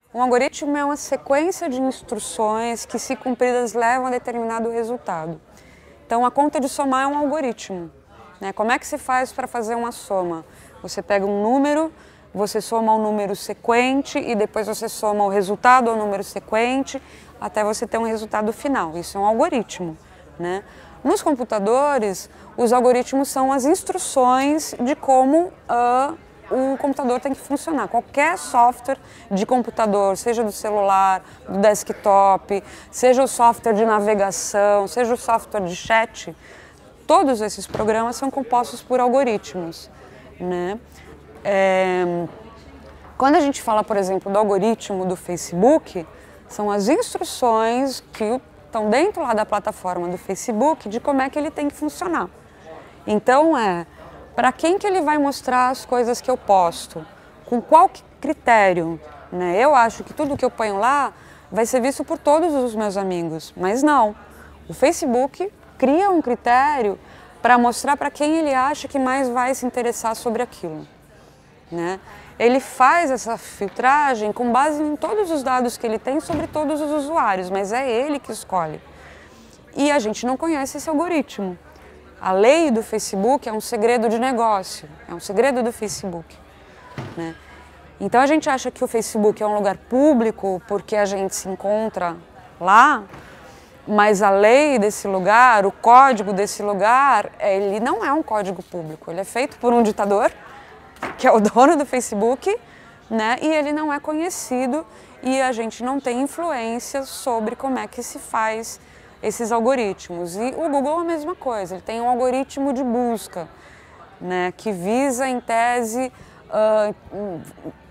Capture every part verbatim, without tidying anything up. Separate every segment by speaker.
Speaker 1: Um algoritmo é uma sequência de instruções que, se cumpridas, levam a determinado resultado. Então, a conta de somar é um algoritmo, né? Como é que se faz para fazer uma soma? Você pega um número, você soma ao número sequente e depois você soma o resultado ao número sequente até você ter um resultado final. Isso é um algoritmo, né? Nos computadores, os algoritmos são as instruções de como uh, o computador tem que funcionar. Qualquer software de computador, seja do celular, do desktop, seja o software de navegação, seja o software de chat, todos esses programas são compostos por algoritmos, né? É... Quando a gente fala, por exemplo, do algoritmo do Facebook, são as instruções que estão dentro lá da plataforma do Facebook de como é que ele tem que funcionar. Então é, para quem que ele vai mostrar as coisas que eu posto? Com qual critério? Né? Eu acho que tudo que eu ponho lá vai ser visto por todos os meus amigos, mas não. O Facebook cria um critério para mostrar para quem ele acha que mais vai se interessar sobre aquilo, né? Ele faz essa filtragem com base em todos os dados que ele tem sobre todos os usuários, mas é ele que escolhe. E a gente não conhece esse algoritmo. A lei do Facebook é um segredo de negócio, é um segredo do Facebook, né? Então a gente acha que o Facebook é um lugar público porque a gente se encontra lá, mas a lei desse lugar, o código desse lugar, ele não é um código público, ele é feito por um ditador, que é o dono do Facebook, né? E ele não é conhecido e a gente não tem influência sobre como é que se faz esses algoritmos. E o Google é a mesma coisa, ele tem um algoritmo de busca, né? Que visa, em tese, uh,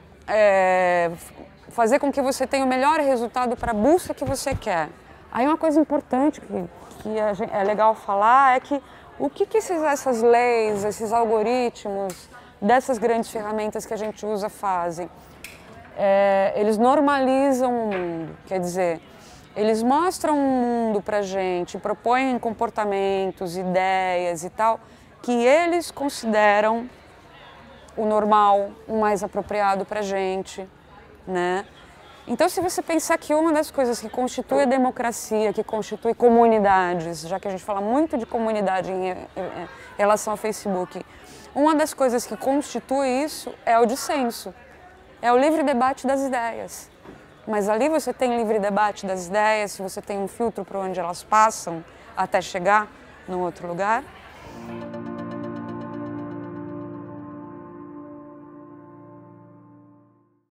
Speaker 1: é, fazer com que você tenha o melhor resultado para a busca que você quer. Aí uma coisa importante que, que a gente, é legal falar é que o que, que esses, essas leis, esses algoritmos, dessas grandes ferramentas que a gente usa fazem? É, eles normalizam o mundo, quer dizer, eles mostram um mundo pra gente, propõem comportamentos, ideias e tal, que eles consideram o normal, o mais apropriado pra gente, né? Então, se você pensar que uma das coisas que constitui a democracia, que constitui comunidades, já que a gente fala muito de comunidade em, em, em relação ao Facebook, uma das coisas que constitui isso é o dissenso, é o livre debate das ideias. Mas ali você tem livre debate das ideias, se você tem um filtro para onde elas passam até chegar num outro lugar.